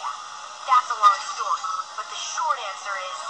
That's a long story, but the short answer is